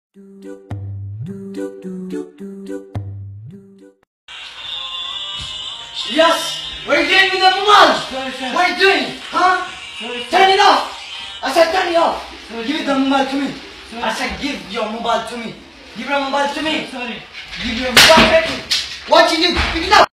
Yes! What are you doing with the mobile? What are you doing? Huh? Turn it off! I said turn it off! Give the mobile to me! I said give your mobile to me! Give your mobile to me! Sorry. Give your mobile back! What you do? Pick it up!